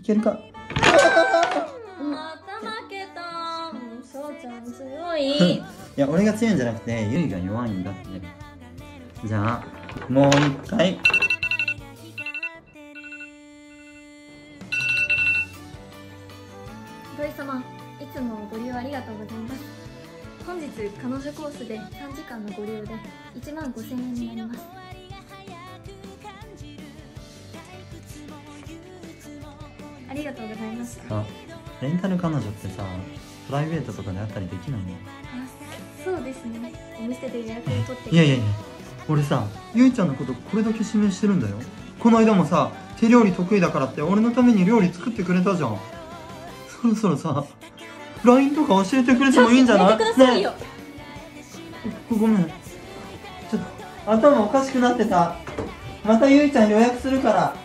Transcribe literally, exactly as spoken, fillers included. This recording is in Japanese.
けるか。 また負けた。そうちゃん強い。 いや、俺が強いんじゃなくてゆいが弱いんだって。じゃあもう一回。 土井様、いつもご利用ありがとうございます。本日彼女コースでさんじかんのご利用でいちまんごせんえんになります。ありがとうございます。 あ、レンタル彼女ってさ、プライベートとかであったりできないの？ あ、そうですね。お店で予約を取って。 いやいやいや、俺さ、ゆいちゃんのことこれだけ指名してるんだよ。この間もさ、手料理得意だからって俺のために料理作ってくれたじゃん。そろそろさ、ライン とか教えてくれてもいいんじゃない？ やめてくださいよ。 ねえ、ごめん。ちょっと頭おかしくなってた。またゆいちゃん予約するから。